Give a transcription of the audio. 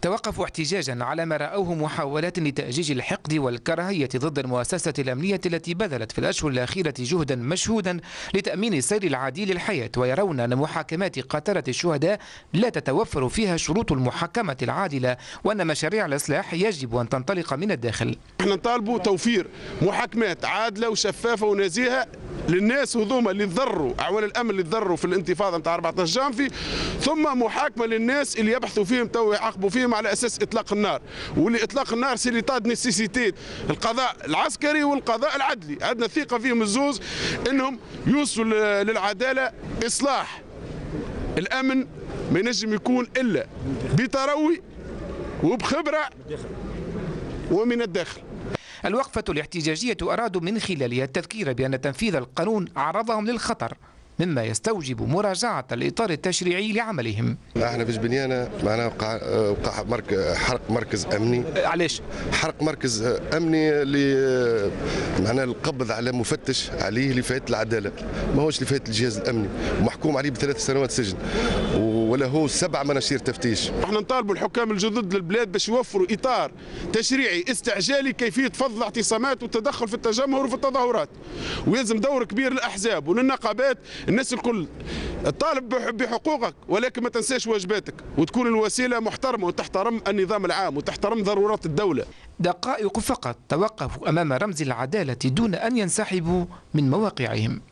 توقفوا احتجاجا على ما رأوه محاولات لتأجيج الحقد والكراهية ضد المؤسسة الأمنية التي بذلت في الأشهر الأخيرة جهدا مشهودا لتأمين السير العادي للحياة، ويرون أن محاكمات قتلة الشهداء لا تتوفر فيها شروط المحاكمة العادلة، وأن مشاريع الإصلاح يجب أن تنطلق من الداخل. احنا نطالبوا توفير محاكمات عادلة وشفافة ونزيهة للناس هذوما اللي تضروا أعوان الأمن اللي تضروا في الانتفاضة نتاع 14 جانفي، ثم محاكمة للناس اللي يبحثوا فيهم تو يعاقبوا فيهم على أساس إطلاق النار، واللي إطلاق النار سي ليطاد نيسيسيتي القضاء العسكري والقضاء العدلي. عندنا ثقة فيهم الزوز أنهم يوصلوا للعدالة. إصلاح الأمن ما ينجم يكون إلا بتروي وبخبرة ومن الداخل. الوقفة الاحتجاجية أرادوا من خلالها التذكير بأن تنفيذ القانون عرضهم للخطر، مما يستوجب مراجعة الإطار التشريعي لعملهم. احنا في جبنيانة معنا وقع حرق مركز أمني. علاش؟ حرق مركز أمني اللي معنا القبض على مفتش عليه لفائت العدالة، ما هوش لفائت الجهاز الأمني، ومحكوم عليه ب3 سنوات سجن، ولا هو 7 مناشير تفتيش. احنا نطالبوا الحكام الجدد للبلاد باش يوفروا إطار تشريعي استعجالي كيفية فض الاعتصامات والتدخل في التجمهر وفي التظاهرات، ويلزم دور كبير للأحزاب وللنقابات. الناس الكل تطالب بحقوقك، ولكن ما تنساش واجباتك، وتكون الوسيلة محترمة وتحترم النظام العام وتحترم ضرورات الدولة. دقائق فقط توقفوا أمام رمز العدالة دون أن ينسحبوا من مواقعهم.